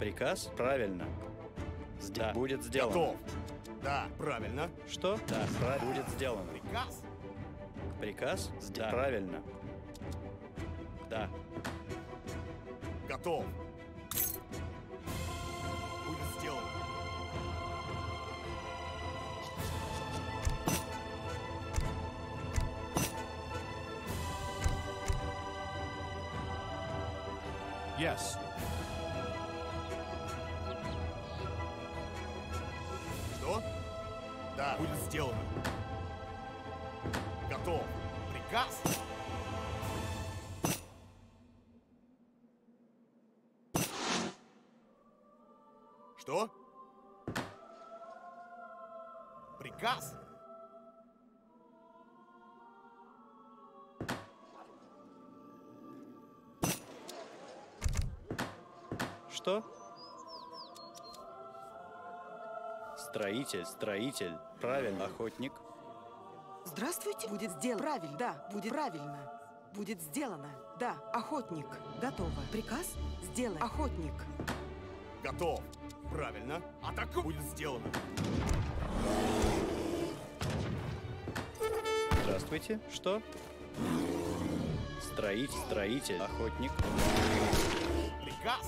Приказ? Правильно. Да. Будет сделано. Готов. Да, правильно. Что? Да, будет сделано. Приказ? Приказ? Да. Правильно. Да. Готов. Будет сделано. Yes. Что? Да, будет сделано. Готов. Приказ? Что? Приказ? Что? Строитель, строитель. Правильно, охотник. Здравствуйте. Будет сделано. Правильно. Да, будет правильно. Будет сделано. Да, охотник. Готово. Приказ? Сделай. Охотник. Готов. Правильно. Атаку будет сделано. Здравствуйте. Что? Строитель, строитель, охотник. Приказ?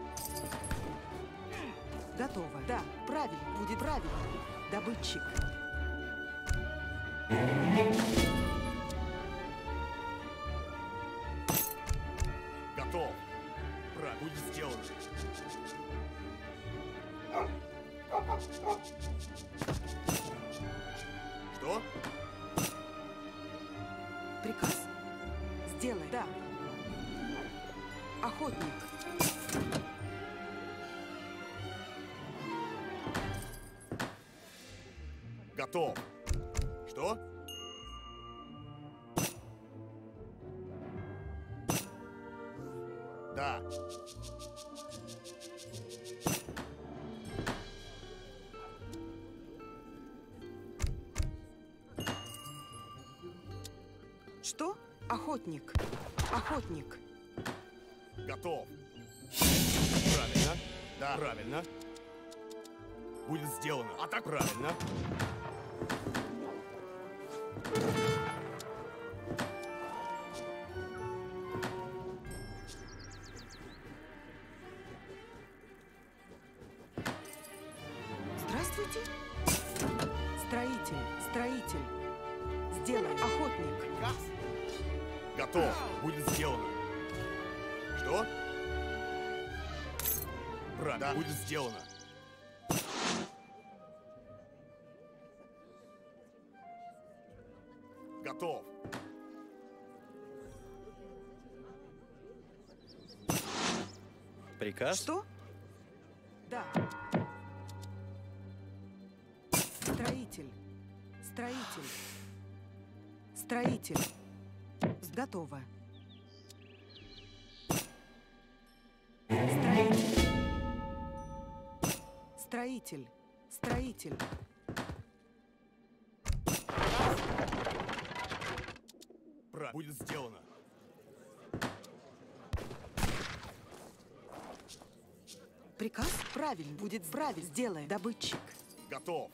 Готово. Да, правильно. Будет правильно. Добытчик. Готов. Будет сделано. Что? Приказ? Сделай. Да. Охотник. Готов. Что? Да. Что? Охотник. Охотник. Готов. Правильно. Да. Правильно. Будет сделано. А так правильно. Здравствуйте. Строитель. Строитель. Сделай. Охотник. Приказ? Готов. Будет сделано. Что? Правильно. Да. Будет сделано. Готов. Приказ? Что? Да. Строитель. Строитель. Строитель. Готово. Строитель. Строитель. Строитель. Будет сделано. Приказ? Правильно. Будет правильно. Сделай. Добытчик. Готов.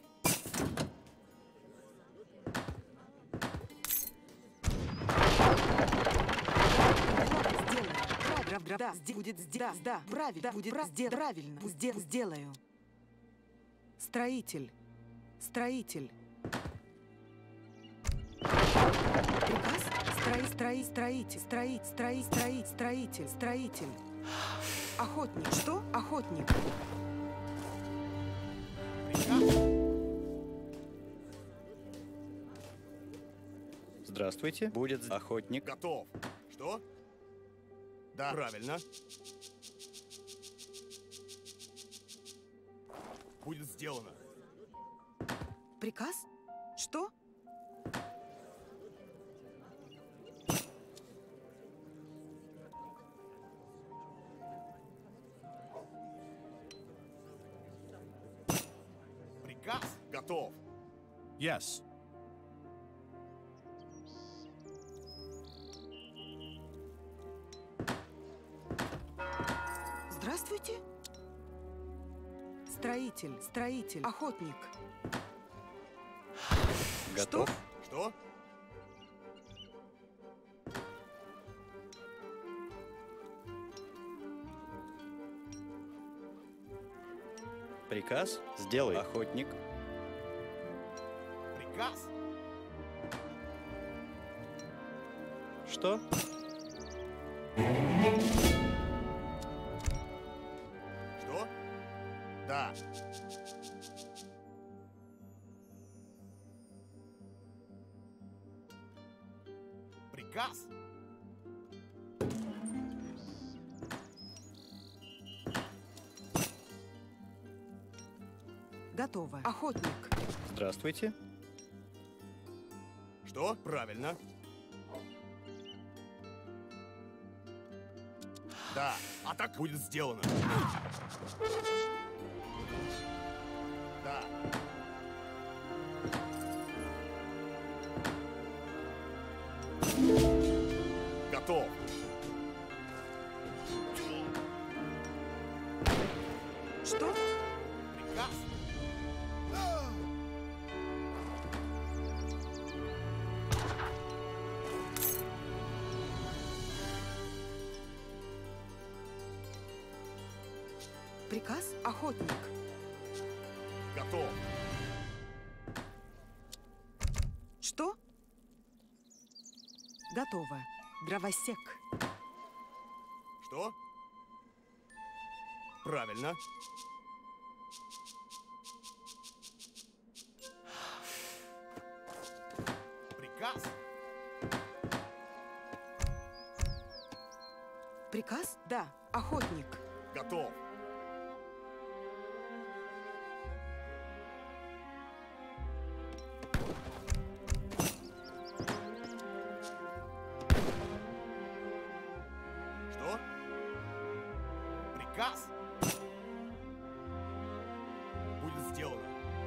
Сделай. Да. Будет сделать. Да. Правильно. Будет правильно. Сделаю. Строитель. Строитель. Приказ? Строитель. Охотник. Что? Охотник. Здравствуйте. Будет охотник. Готов. Что? Да. Правильно. Будет сделано. Приказ? Что? Приказ? Готов. Yes. Здравствуйте. Строитель, строитель, охотник. Готов? Что? Приказ? Сделай. Охотник. Приказ? Что? Что? Да. Приказ? Готово. Охотник. Здравствуйте. Что? Правильно. Да. А так будет сделано. Да. Готов. Что? Приказ? Приказ? Охотник. Готов. Что? Готово. Дровосек. Что? Правильно. Приказ? Приказ? Да. Охотник. Готов. Что? Приказ? Будет сделано.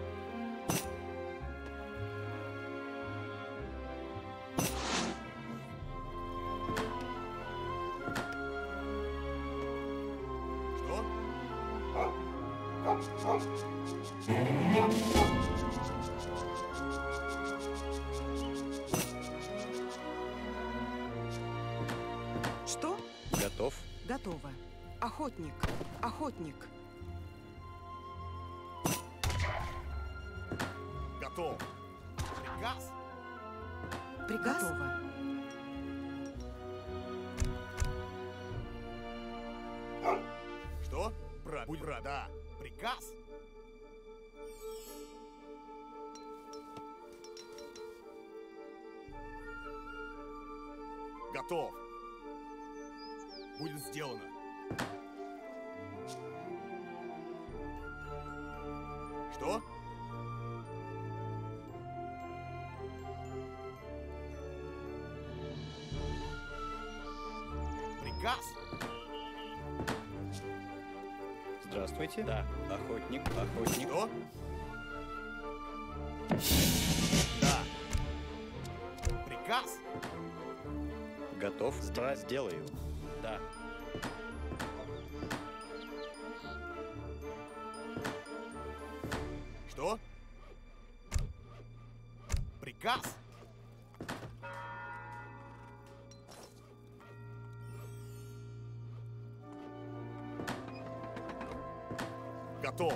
Что? Что? Готов. Готово. Охотник. Охотник. Готов. Приказ? Приказ? Готово. Что? Будь рад. Да. Приказ? Готов. Будет сделано. Что? Приказ? Здравствуйте. Да. Охотник. Охотник. Что? Да. Приказ? Готов. Сделаю. Да. Что? Приказ? Готов.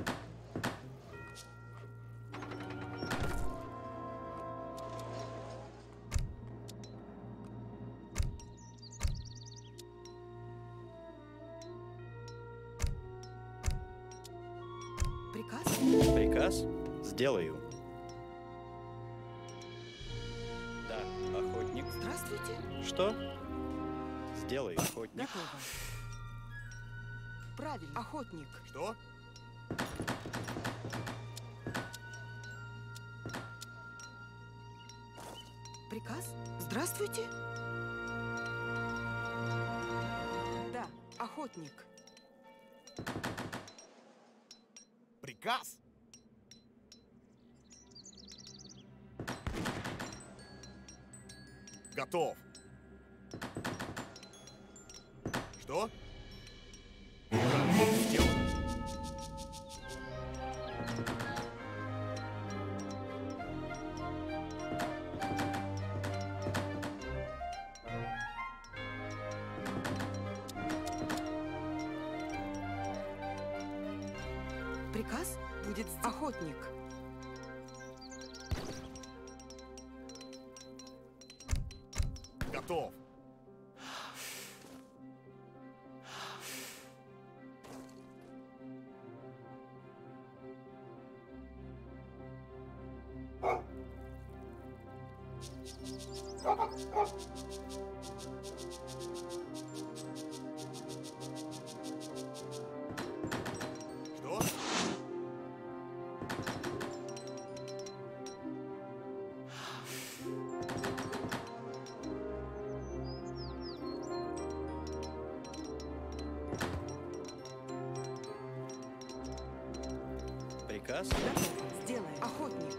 Приказ? Приказ? Сделаю. Да. Охотник. Здравствуйте. Что? Сделай. Охотник. Готово. Правильно. Охотник. Что? Приказ? Здравствуйте. Да. Охотник. Приказ? Готов. Что? Сделано. Будет охотник. Готов. Что? Приказ? Сделай. Охотник.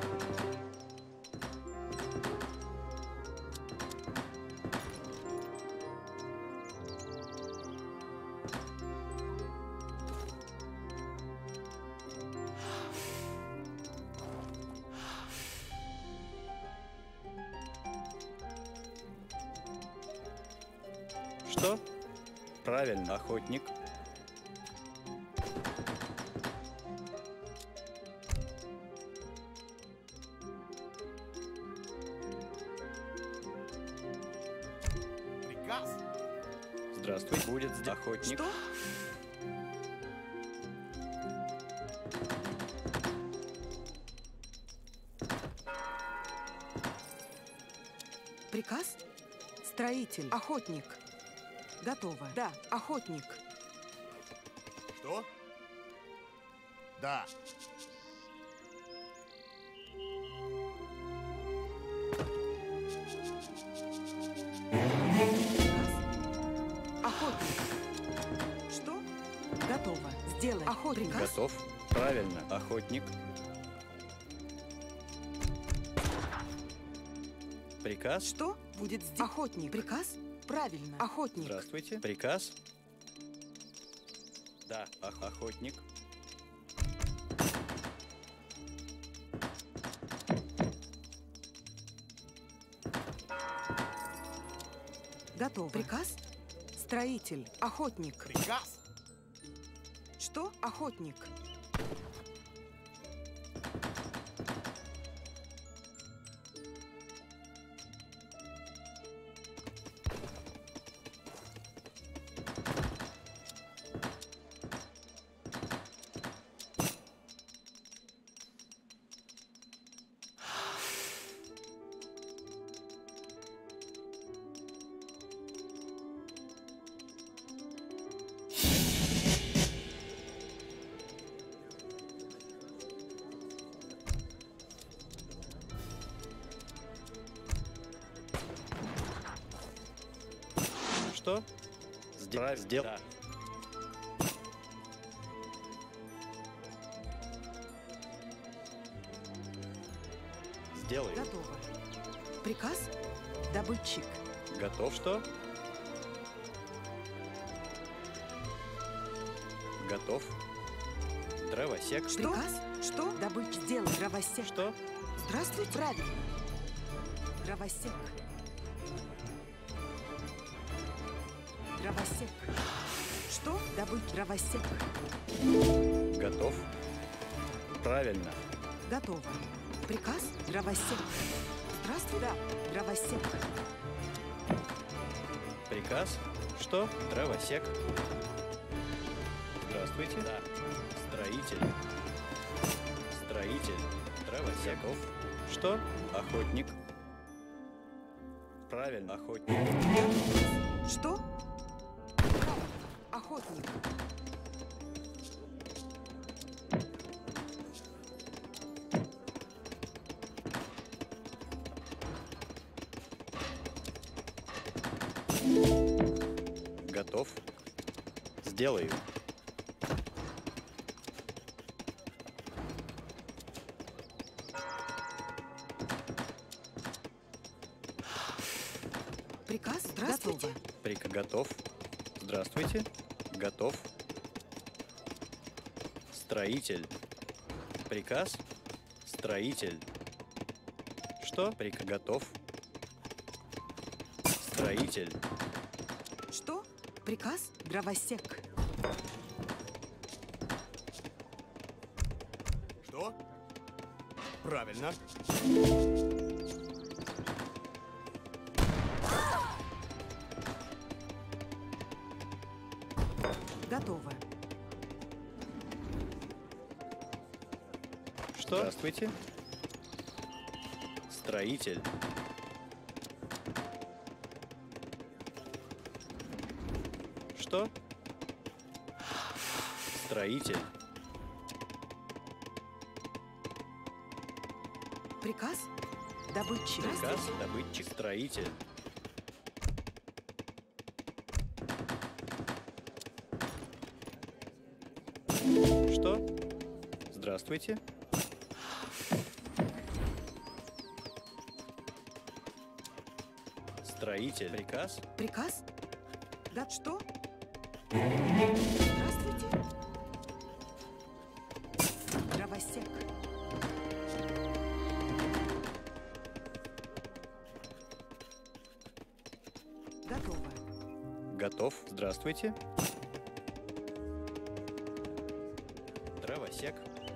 Что? Правильно, охотник. Приказ. Здравствуй. Будет охотник. Что? Приказ? Строитель. Охотник. Готово. Да, охотник. Что? Да. Охотник. Что? Готово. Сделай. Охотник. Приказ? Готов. Правильно, охотник. Приказ? Что будет здесь? Охотник. Приказ? Правильно. Охотник. Здравствуйте. Приказ? Да, охотник. Готово. Приказ? Строитель. Охотник. Приказ. Что? Охотник. Что? Сделал. Да. Сделай. Готово. Приказ? Добытчик. Готов что? Готов. Дровосек. Что? Приказ? Что? Добытчик. Сделай. Дровосек. Что? Здравствуй. Правильно. Дровосек. Дровосек. Что? Добыть дровосек. Готов. Правильно. Готово. Приказ? Дровосек. Здравствуй. Да. Дровосек. Приказ? Что? Дровосек. Здравствуйте. Да. Строитель. Строитель. Дровосеков. Что? Охотник. Правильно, охотник. Что? Правильно. Охотник. Готов. Сделаю. Приказ? Здравствуйте. Готов. Здравствуйте. Готов. Строитель. Приказ. Строитель. Что? Готов. Строитель. Что? Приказ? Дровосек. Правильно. Готово. Что? Здравствуйте. Строитель. Что? Строитель. Приказ? Добытчик. Приказ, добытчик, строитель. Что? Здравствуйте. Строитель. Приказ? Приказ? Да что? Здравствуйте. Дровосек. Готово. Готов. Здравствуйте. Дровосек.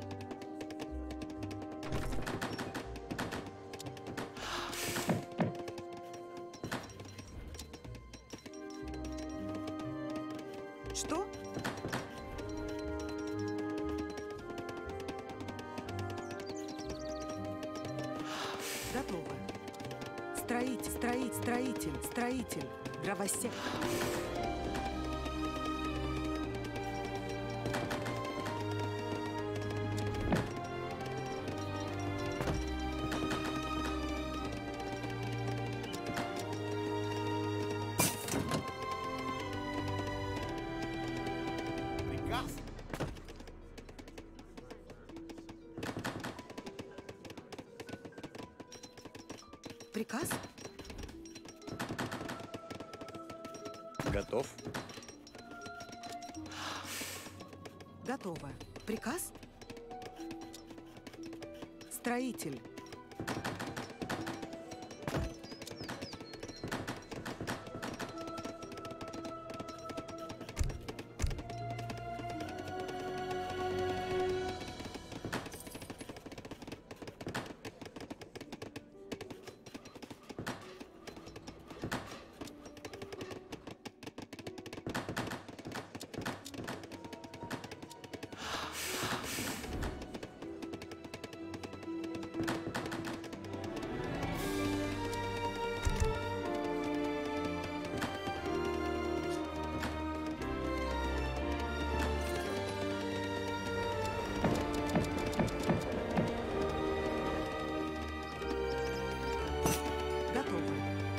Что? Готово. Строитель. Дровосек. Приказ. Приказ? Готов. Готово. Приказ? Строитель. Готово.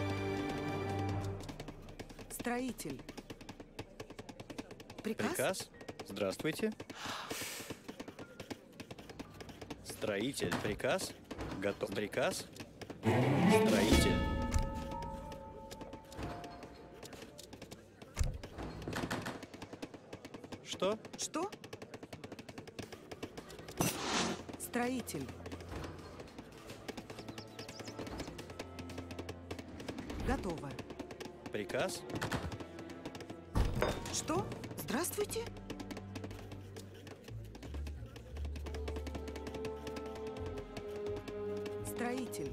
Строитель. Приказ? Приказ. Здравствуйте. Строитель. Приказ. Готов. Приказ. Строитель. Что? Что? Строитель. Готово. Приказ. Что? Здравствуйте. Строитель.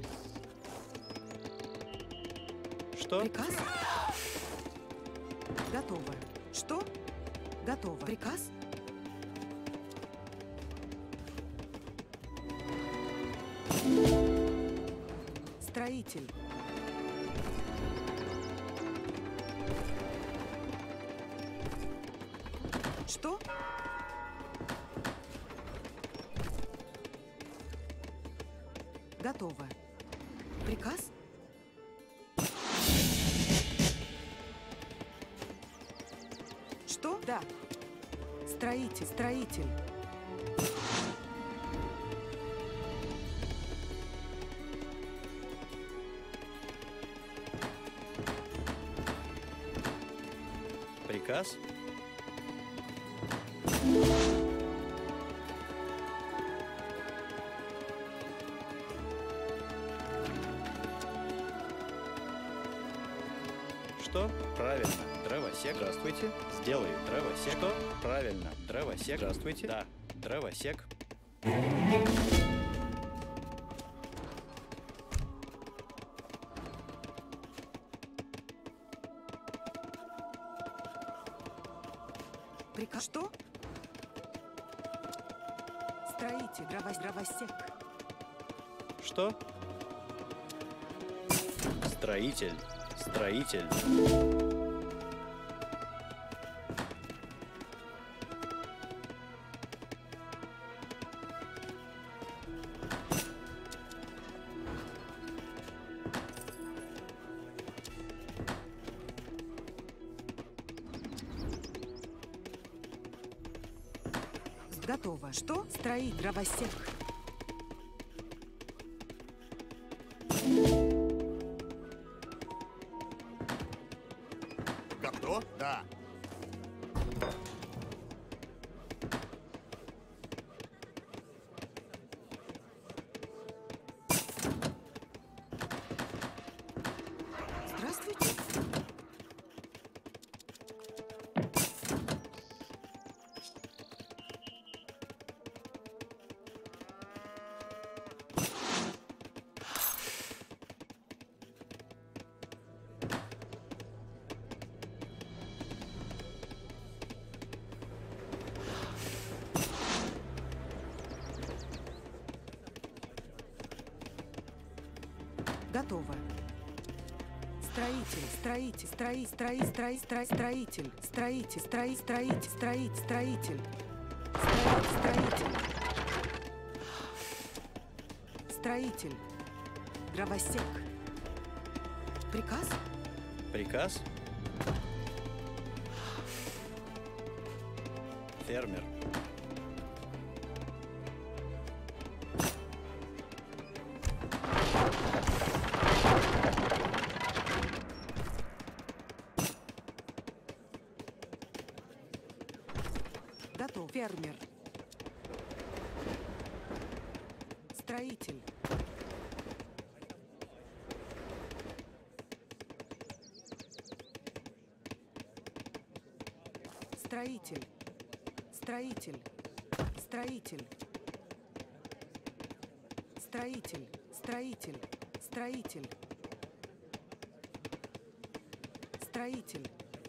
Что? Приказ? Готово. Что? Готово. Приказ? Строитель. Что? Готово. Приказ? Что? Да. Строитель. Приказ. Что? Правильно. Дровосек. Здравствуйте. Сделаю. Дровосек. Что? Правильно. Дровосек. Здравствуйте. Да. Дровосек. Приказ. Что? Строитель. Дровосек. Что? Строитель. Строитель. Готово. Что? Строить. Дровосек. Кто? Да. Здравствуйте. Готово. Строитель, строитель, строитель, строитель, строитель, строитель, строитель, строитель, дровосек. Приказ? Приказ? Фермер. Готов. Фермер. Строитель. Строитель. Строитель. Строитель. Строитель. Строитель. Строитель. Строитель.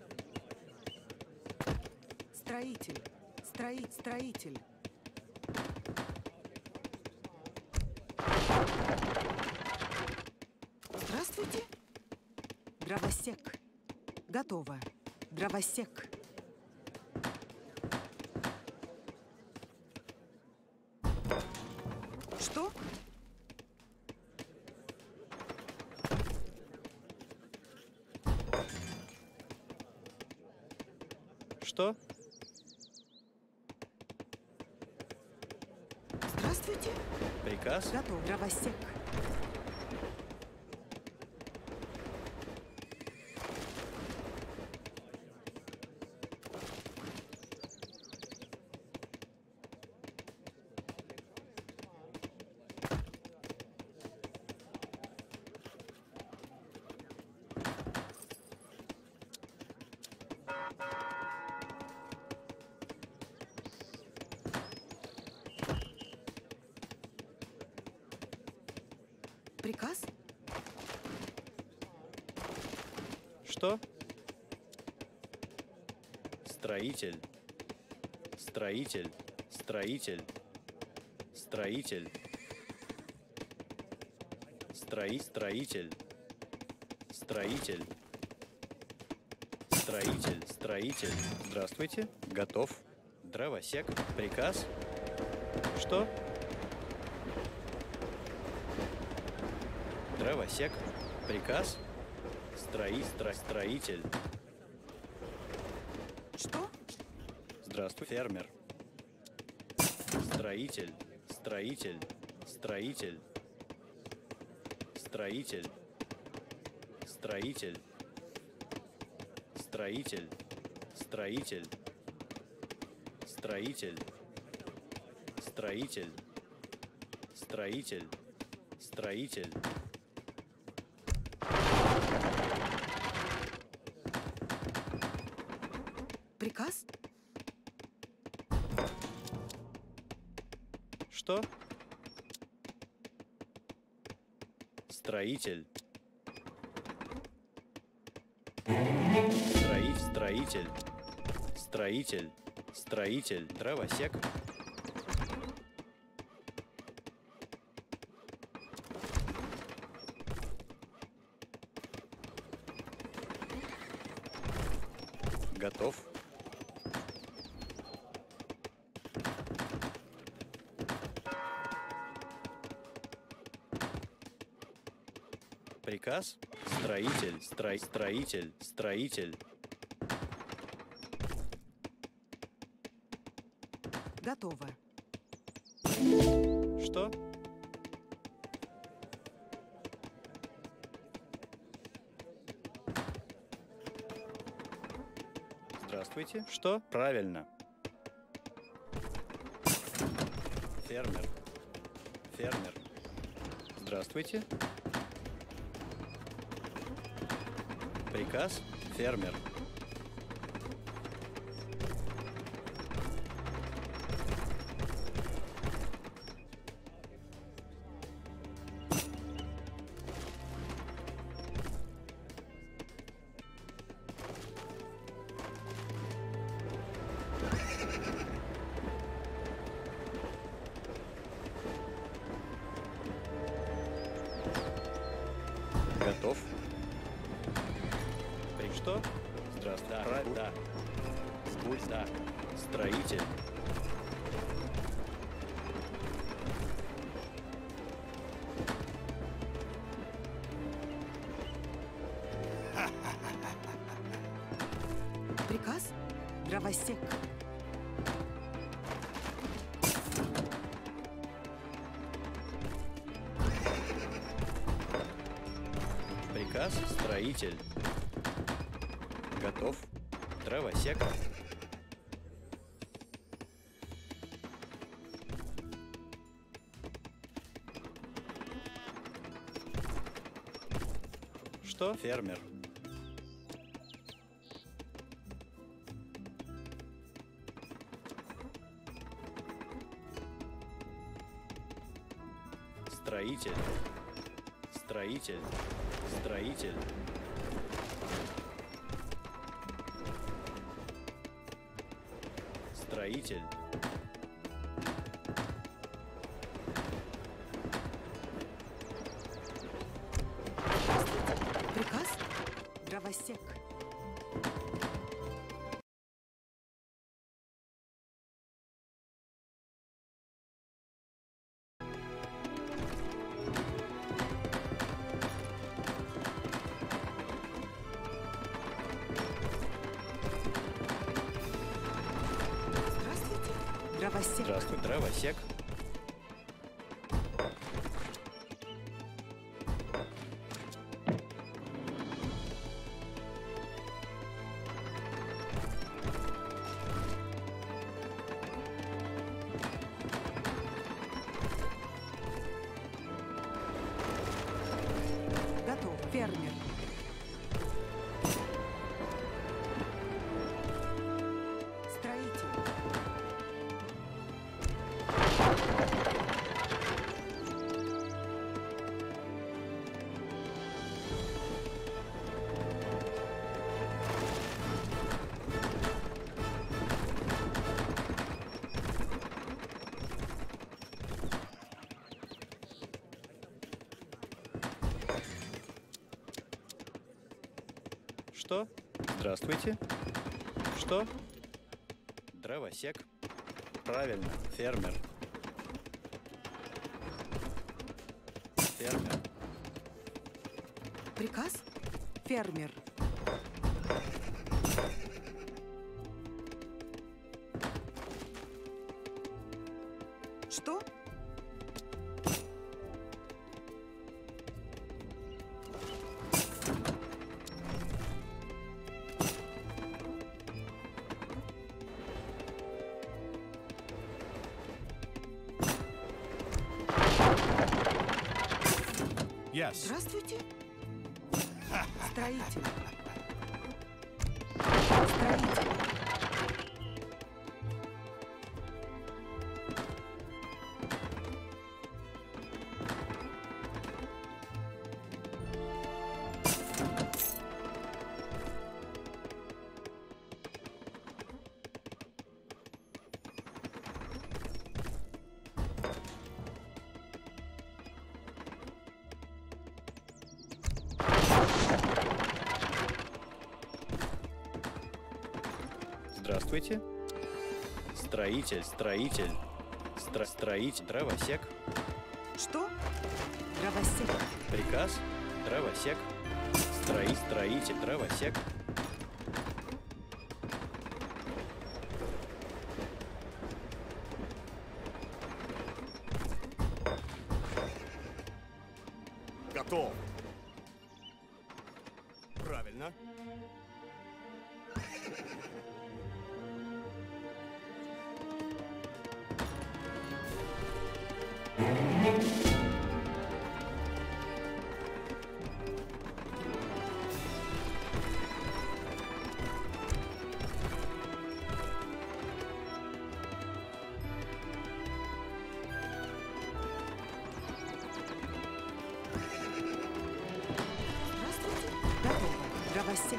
Строитель. Строитель. Здравствуйте. Дровосек. Готово. Дровосек. Что? Что? Здравствуйте. Приказ? Готов. Дровосек. Приказ? Что? Строитель. Строитель. Строитель. Строитель. Строитель. Строитель. Строитель. Строитель. Здравствуйте. Готов. Дровосек. Приказ? Что? Дровосек. Приказ? Строитель. Что? Здравствуй, фермер. Строитель. Строитель. Строитель. Строитель. Строитель. Строитель. Строитель. Строитель. Строитель. Строитель. Строитель. Приказ? Что? Строитель. Строитель. Строитель. Строитель. Дровосек. Готов. Приказ. Строитель. Строитель. Строитель. Готово. Что? Здравствуйте. Что? Правильно. Фермер. Фермер. Здравствуйте. Приказ. Фермер. Готов. Что? Здравствуйте. Да. Да. Будь, да. Строитель. Приказ. Дровосек. Приказ. Строитель. Готов. Дровосек. Что? Фермер. Строитель. Строитель. Строитель. Строитель. Приказ. Дровосек. Дровосек. Здравствуй, дровосек. Готов. Фермер. Строитель. Что? Здравствуйте. Что? Дровосек. Правильно. Фермер. Фермер. Приказ. Фермер. Что? Yes. Здравствуйте. Строитель. Строитель. Здравствуйте. Строитель, строитель. Строитель, дровосек. Что? Дровосек. Приказ, дровосек. Строитель, дровосек. Готов. Правильно. Здравствуйте. Готово. Дровосек.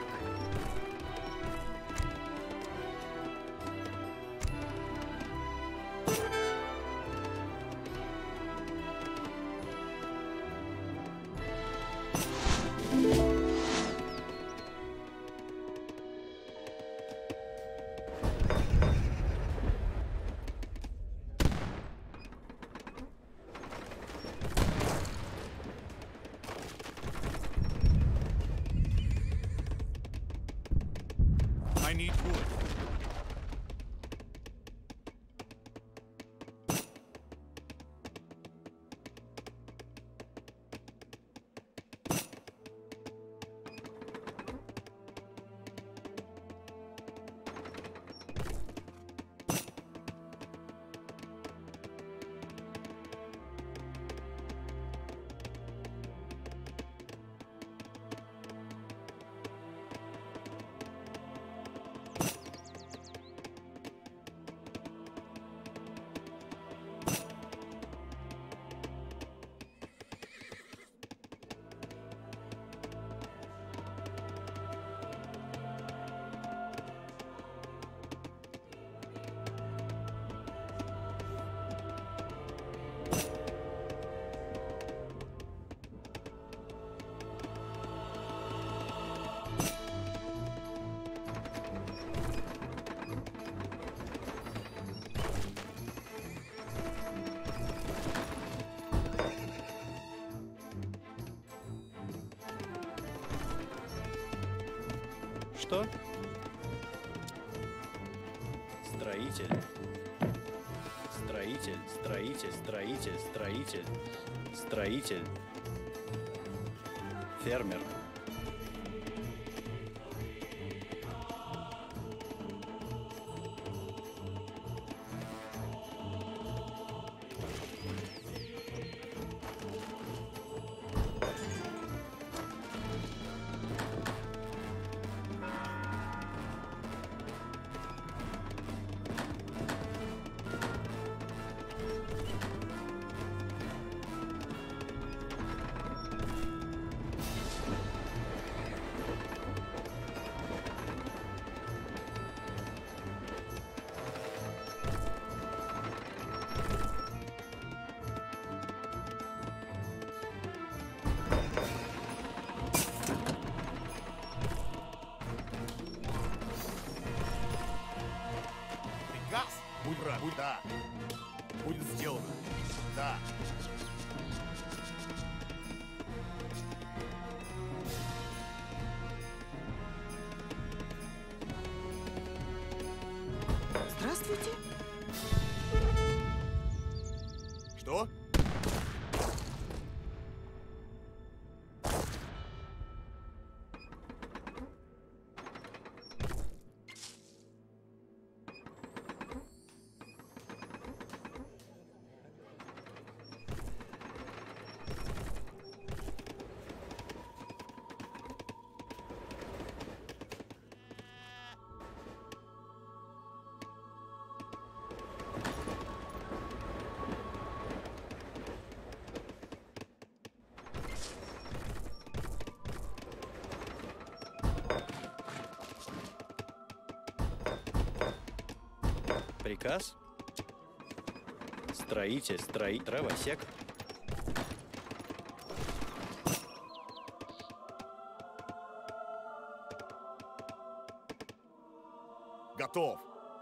I need wood. Что? Строитель. Строитель, строитель, строитель, строитель. Строитель. Фермер. Приказ. Будь рад. Будь да. Будет сделано. Да. Здравствуйте. Что? Приказ. Строитель, дровосек. Готов.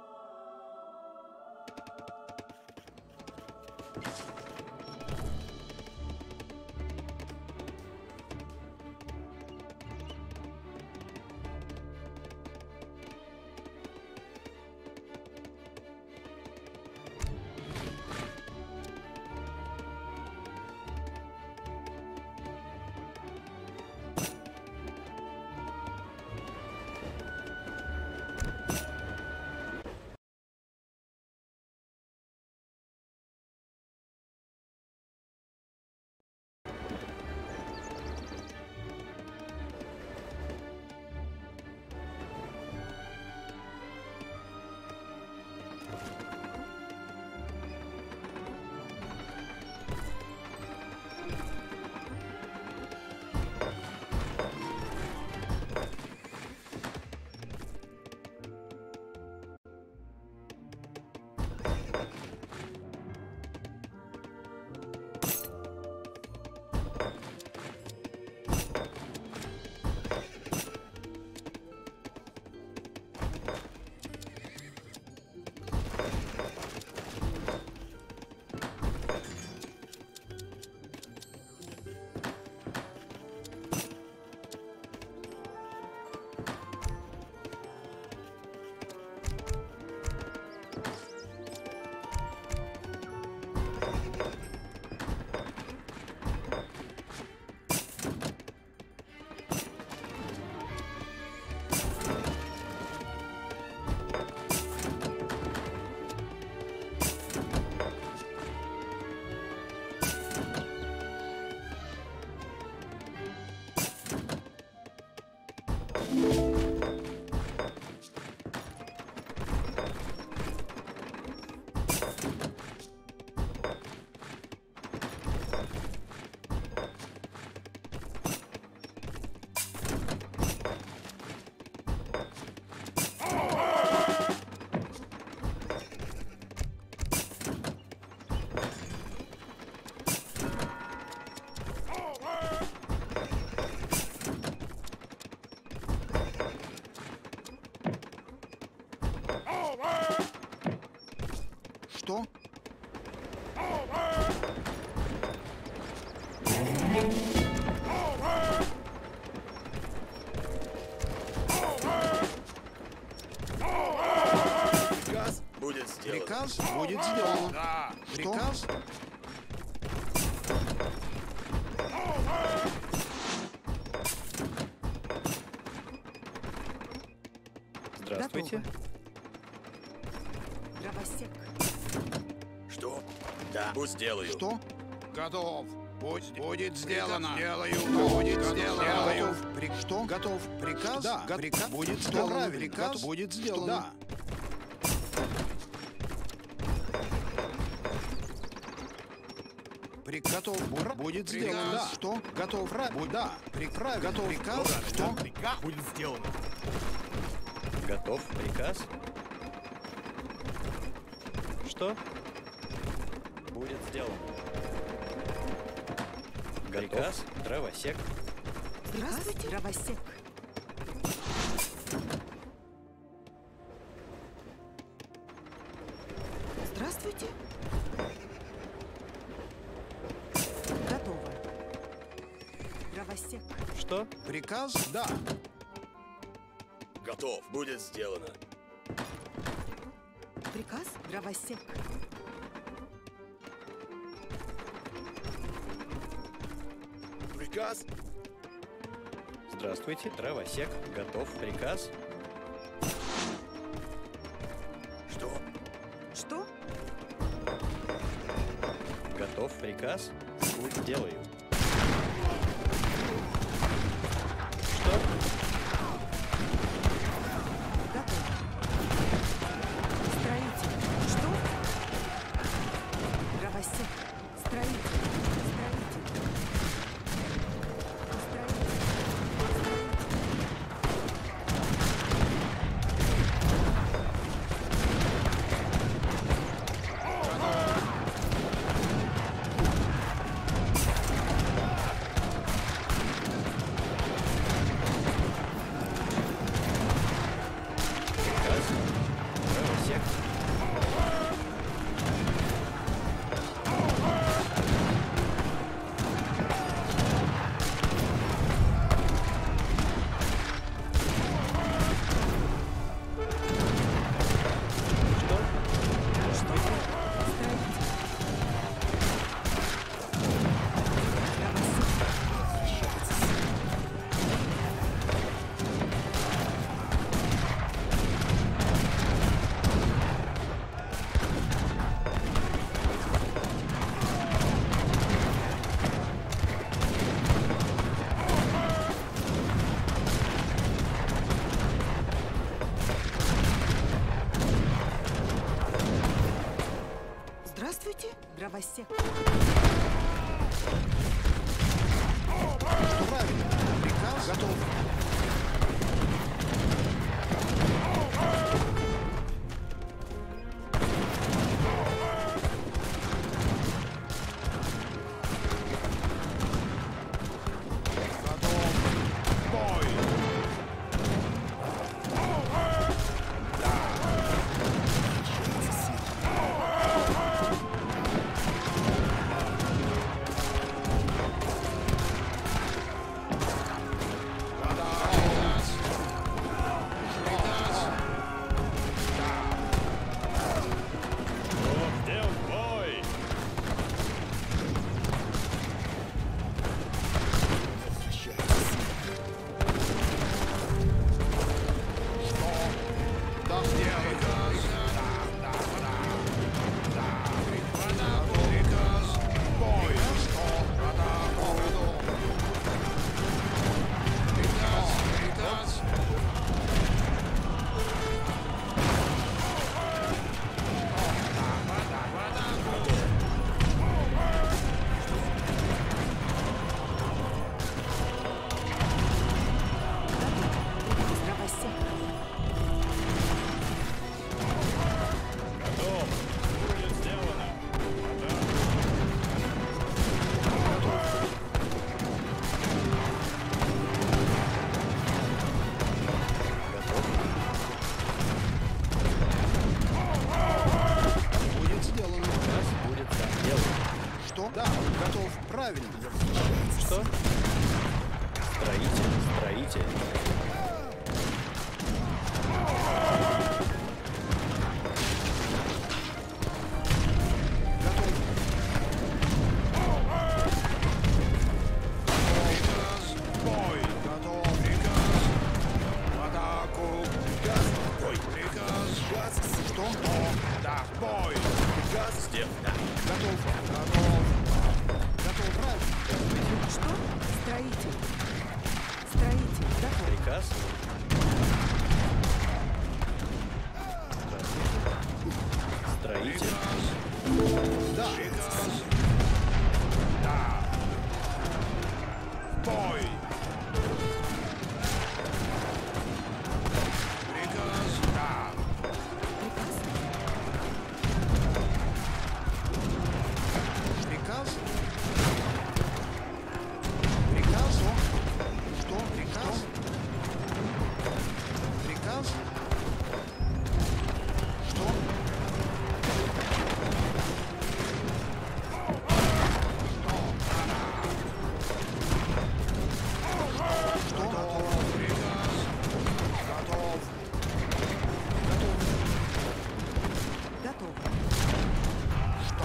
Что? Приказ будет сделан. Приказ будет сделан. Да. Приказ? Здравствуйте. Дровосек. Что? Да. Пусть сделаю. Что? Готов. Пусть будет сделано. Делаю. Будет Готов. сделано. Делаю. Готов. Что? Готов. Приказ? Да. Приказ будет Что? сделан. Правильно. Приказ Готов. будет сделан. Да. Готов. Будет Приказ. сделано. Да. Что? Готов. Да. Приказ. Готов. Приказ. Что? Что? Приказ будет сделано. Готов. Приказ. Что? Будет сделано. Приказ. Дровосек. Здравствуйте. Дровосек. Здравствуйте. Готово. Дровосек. Что? Приказ? Да. Готов. Будет сделано. Приказ. Дровосек. Приказ. Здравствуйте. Дровосек. Готов. Приказ. Что? Что? Готов. Приказ. Путь сделаю. Что? Готово. Строитель. Что? Дровосек. Строитель. Строитель. Что? Строитель, строитель. Приказ. Бой. Готов. Приказ. В атаку. Приказ. Бой. Приказ. Что? Да. Бой. Приказ сделан. Да. Готов. Готов. Готов. Правильно. Что? Строитель. Строитель. Готов. Приказ. Строитель. Приказ. Да. Приказ. Да. Бой. Приказ. Да. Приказ. Приказ. Приказ. Что? Приказ. Приказ. Что? Что? Готов. Приказ. Готов. Готов. Что?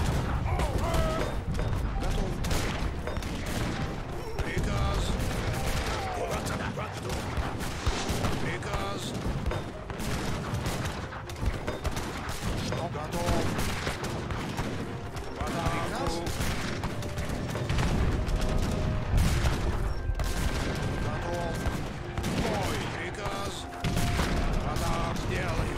Готов. Приказ. Приказ. Что? Готов. В атаку. Готов. Бой. Приказ. Атак сделаю.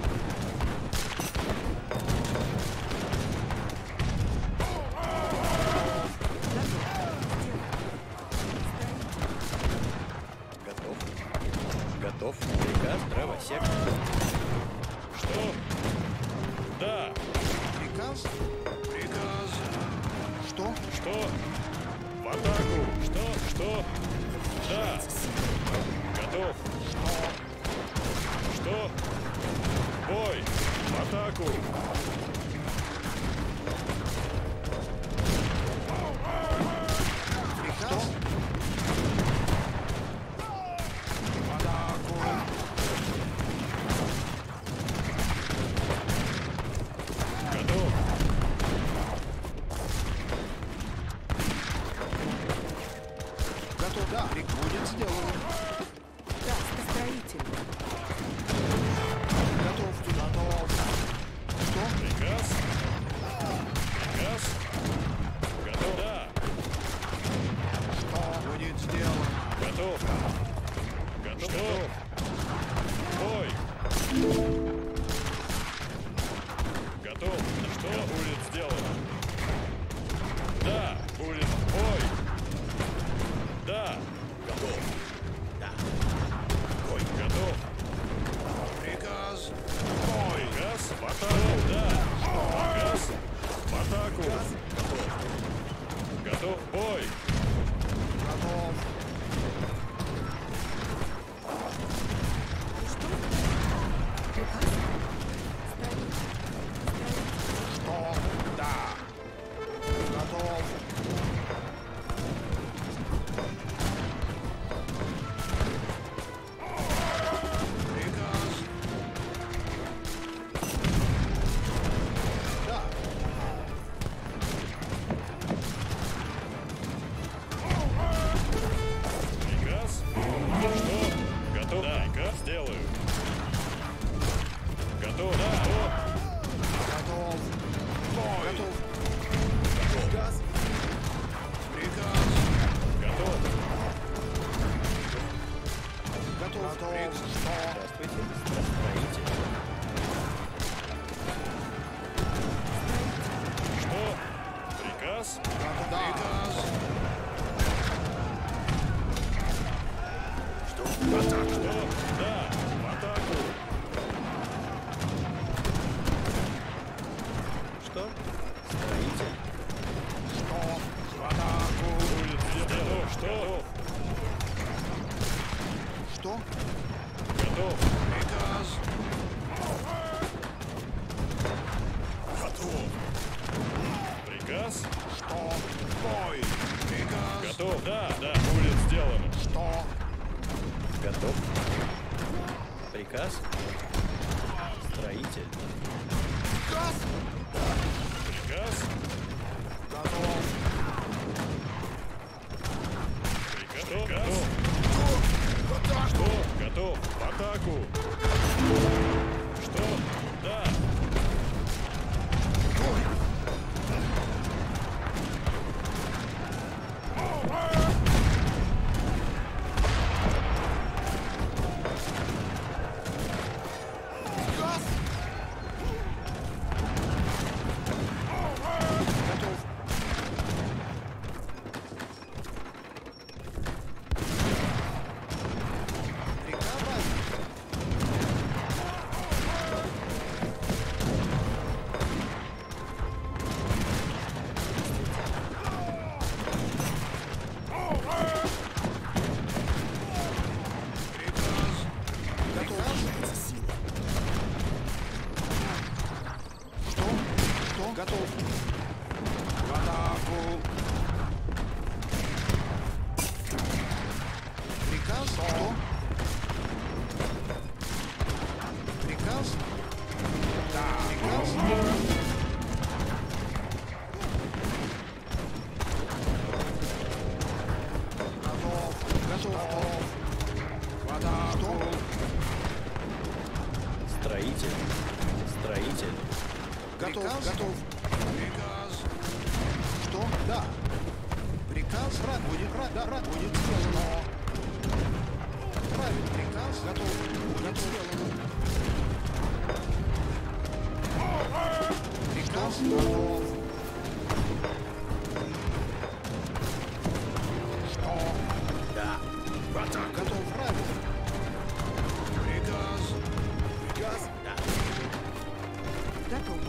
Готов. Готов. Приказ. Дровосек. Что? Да. Приказ. Приказ. Что? Что? В атаку. Что? Да. Готов. Что? Бой. В атаку. Приказ. В атаку. Готов. Готов. Да. Будет сделано. Да, строитель. Готов. Готов. Что? Приказ. Приказ. Готов. Да. Что? Будет сделано. Готов. Готов. Бой. Готов. Что будет сделано? Да, будет бой. Да. Готов. Да. Бой. Готов. Приказ. Бой. Газ. В атаку. Да. Газ. В атаку. Готов. Бой. Готов. Приказ. Строитель. Что? Да. Готов. Приказ. Да. Приказ. Что? Готов. Да. Приказ. Сделаю. Готов. Да. Готов. Бой. Готов. Приказ. Приказ. Готов. Готов. Готов. Что? Здравствуйте. Строитель. Что? Приказ? Готов. Да. Приказ. Что? В атаку. Что? Да. В атаку. Что? Строитель. Что? В атаку. Будет сделано. Что? Что? Готов. Приказ. Готов. Приказ? Что? Бой. Приказ. Готов. Да, да, будет сделано. Что? Готов. Приказ. Строитель. Приказ. Приказ. Готов. Приказ. Готов. В атаку. Что? Готов. В атаку. Что? Да. Приказ. Готов. Приказ. Что? Готов. В атаку. Приказ. Что? Приказ. Да. Приказ. Готов. Готов. В атаку. Строитель. Строитель. Готов. Приказ? Готов. Приказ. Что? Да. Приказ рад будет, будет сделано. Правильно. Приказ готов. Будет сделано. Приказ готов. Что? Да. В атаку. Готов. Правильно. Приказ. Приказ. Да. Готово.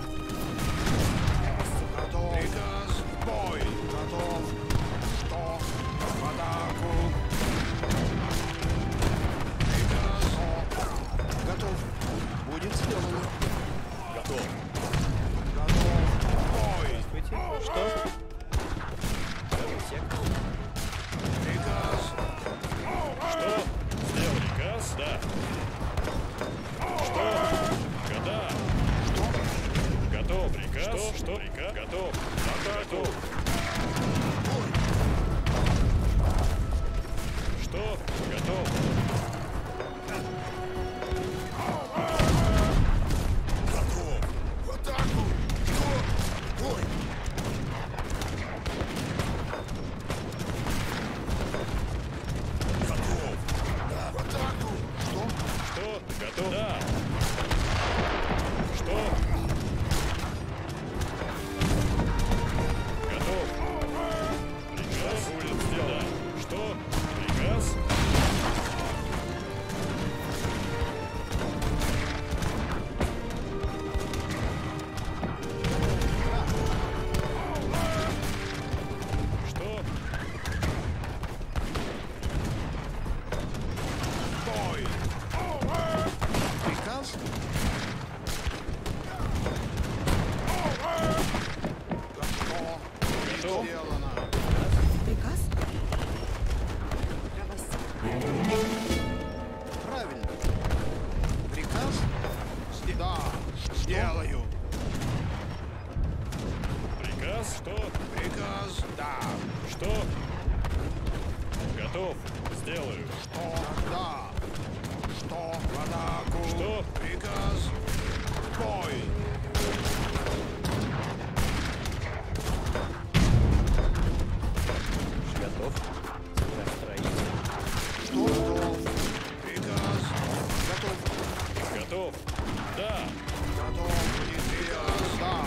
Готов. Приказ. В бой. Готов. Что? В атаку. Приказ. Готов. Будет сделано. Готов. Готов. Бой. Здравствуйте. Что? Правый сектор. Приказ. Что? Сделал приказ? Да. Что? Да. Готов. Приказ? Что? Приказ? Готов. В атаку. Что? Готов. Готов. В атаку. Бой. Готов. Да. В атаку. Что? Что? Готов? Да. Что? Готов. Приказ будет сделан. Что? Приказ? Что? Бой. Приказ? Готов. Готов. Сделано. Приказ? Правильно. Приказ? Да. Делаю. Приказ? Что? Приказ. Да. Что? Готов. Сделаю. Что? Да. Что? В атаку. Что? Приказ. Бой. Готов. Строитель. Что? Готов. Приказ. Готов. Готов. Да. Готов. Будет приказ. Да.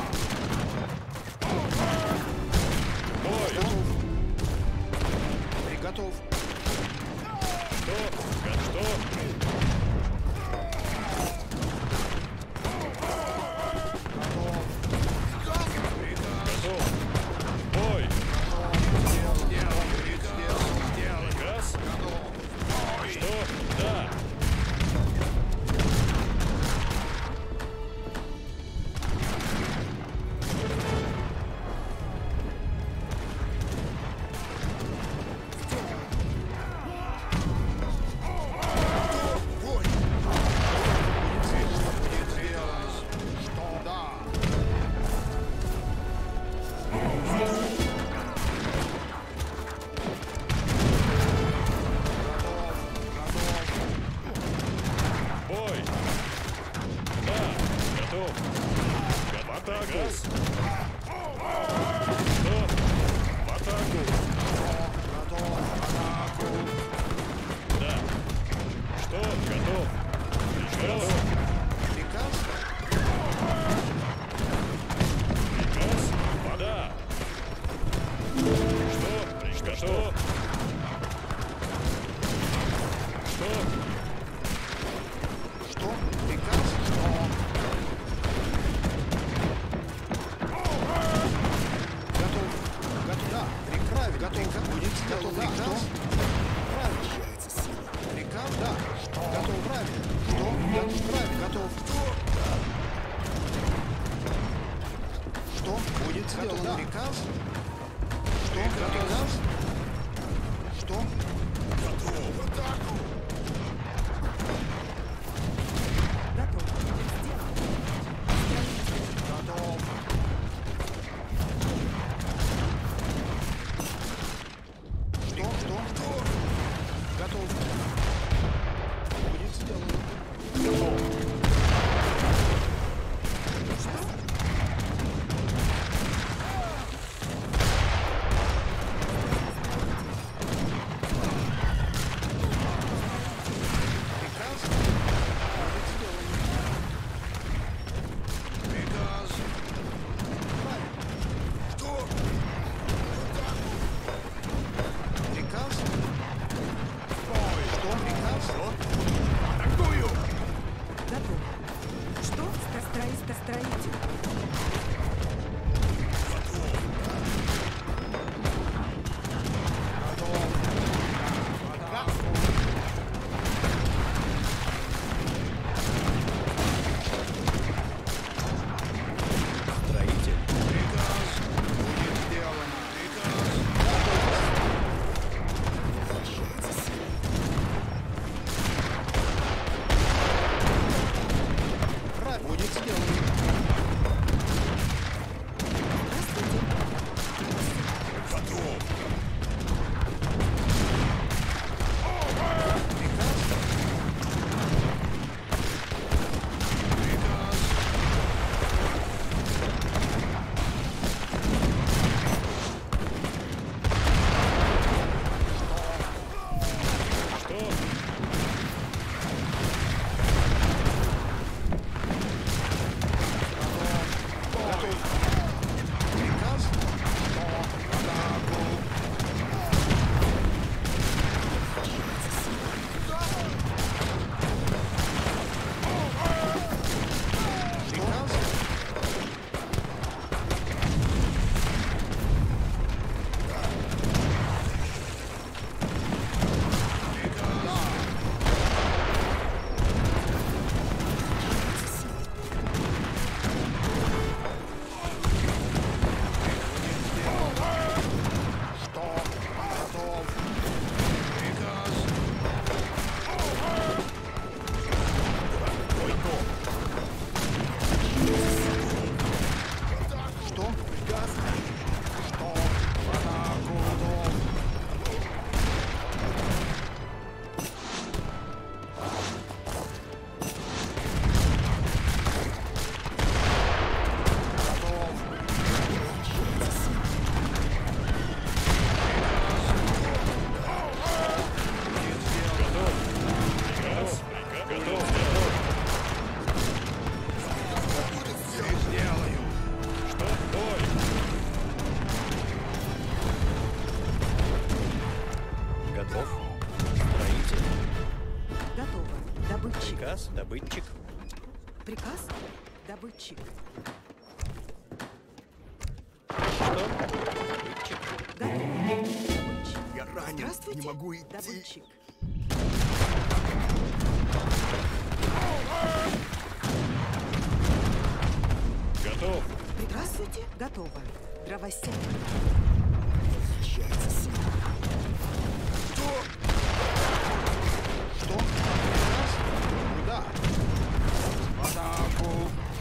Бой. Готов. Приготов. Что? Что? Готов. Приказ. Готов. Бой. Делаю. Приказ. Что? Что? Приказ? Что? Готов. Готов. Да. Приказ. Готов. Будет сделан. Приказ. Правильно. Приказ. Да. Что? Готов. Правильно. Что? Готов. Правильно. Готов. Что? Будет сделан. Да. Приказ. Что? Готов. Что? Готов. В атаку. Готов. Будет сделано. Готов. Что? Что? Готов. Будет сделано. Приказ. Будет сделано. Приказ. Что? Приказ. Что? Приказ. Атакую. Готов. Что? Строитель. Строитель. Приказ. Будет сделано. Приказ. Правильно. Будет сделано. Готов. Приказ. Приказ. Что? Готов. Приказ. Атаку. Приказ. Что? Готов. Приказ. Что? Приказ. Что? Атаку. Готов. Готов. Будет сделано. Приказ. Готов. Сделаю. Что? Бой. Готов. Строитель. Готово. Добытчик. Приказ. Добытчик. Приказ. Добытчик. Что? Добытчик. Готов. Добытчик. Я ранен. Здравствуйте. Не могу идти. Добытчик. Готов. Здравствуйте. Готово. Дровосек. Что? Приказ. Куда? В атаку.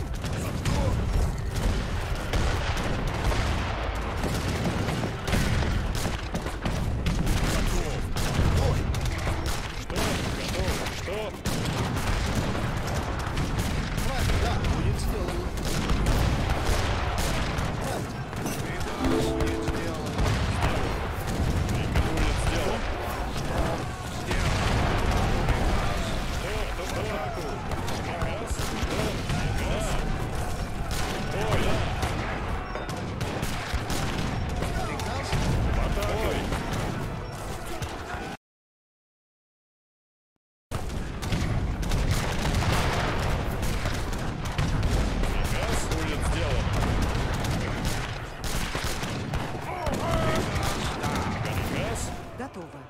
Что? Правильно. Да. Будет сделано. Правильно. Приказ. Будет сделано. Готово.